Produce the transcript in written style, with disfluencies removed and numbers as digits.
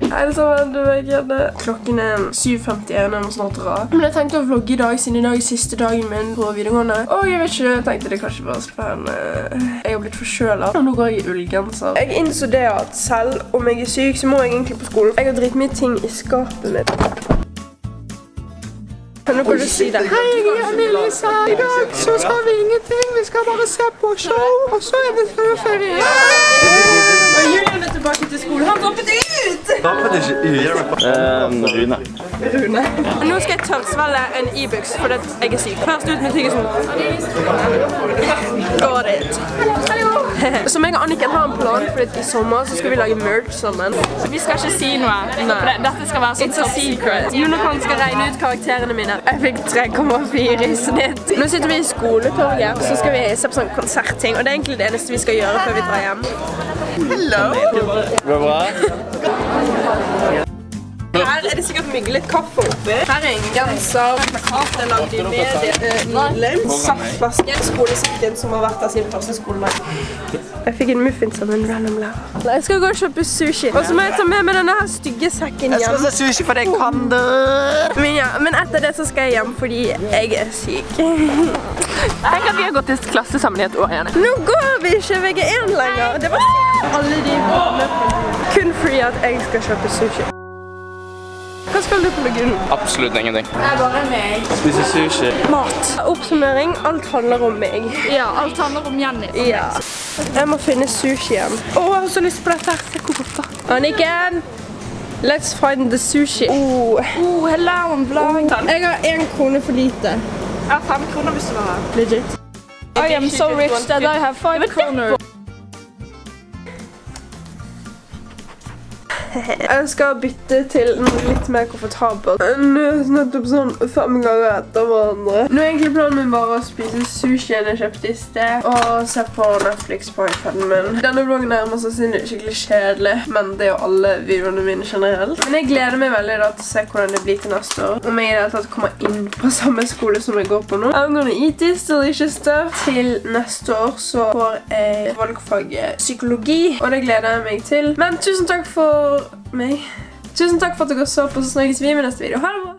Hei sammen, du vet ikke. Klokken er 7:51, jeg må snart dra. Men jeg tenkte å vlogge i dag, siden i dag er siste dagen min på videregående. Og jeg vet ikke, jeg tenkte det kanskje var spennende. Jeg har blitt forkjølet, og nå går jeg i ullgenser. Jeg innså det at selv om jeg er syk, så må jeg egentlig på skolen. Jeg har dritmye ting i skapet mitt. Nå kan du si det. Hei, jeg er Melissa. I dag så skal vi ingenting. Vi skal bare se på show, og så er det sommerferie. Og Julian er tilbake til skolen. Han droppet ut! Droppet ikke ut? Rune. Rune. Nå skal jeg tørrsvelge en e-books, fordi jeg er syk. Først ut med tyggisen. Got it. Så meg og Anniken har en plan, fordi i sommer så skal vi lage merch sammen. Så vi skal ikke si noe, for dette skal være sånn It's a secret. Unicorn skal regne ut karakterene mine. Jeg fikk 3,4 i snitt. Nå sitter vi i skoletorget, så skal vi se på sånn konsertting, og det er egentlig det eneste vi skal gjøre før vi drar hjem. Hello! Går det bra? Her er det sikkert mye litt kaffe oppi. Her er en genser, plakat er lagd i medie, saftflaske, skolesekken som har vært der siden første skoledag. Jeg fikk en muffin som en random lærer. Jeg skal gå og kjøpe sushi, og så må jeg ta med meg denne her stygge sekken hjem. Jeg skal se sushi for deg, kan du? Men etter det så skal jeg hjem fordi jeg er syk. Tenk at vi har gått til klasse sammen i et år igjen. Nå går vi ikke VG1 lenger. Det var alle de kun fordi at jeg skal kjøpe sushi. Hva skal du på Lagunen? Absolutt ingenting. Det er bare meg. Spise sushi. Mat. Oppsummering, alt handler om meg. Ja, alt handler om Jenny. Ja. Jeg må finne sushi igjen. Åh, jeg har så lyst på dette her. Se hvor godt da. Anniken! Let's find the sushi. Hello, vlog. Jeg har 1 krone for lite. Jeg har 5 kroner hvis du vil ha. Legit. I am so rich that I have 5 kroner. Jeg skal bytte til noe litt mer komfortabelt. Nå er jeg nettopp sånn 5 ganger etter hverandre. Nå er egentlig planen min bare å spise sushien jeg kjøpte i sted, og se på Netflix på iPaden min. Denne vloggen er mest sannsynlig skikkelig kjedelig, men det er jo alle videoene mine generelt. Men jeg gleder meg veldig da til å se hvordan det blir til neste år. Om jeg i det hele tatt kommer inn på samme skole som jeg går på nå. I'm gonna eat this delicious stuff. Til neste år så får jeg valgfaget psykologi, og det gleder jeg meg til. Men tusen takk for meg. Tusen takk for at dere så på, så snakkes vi med neste video. Ha det bra!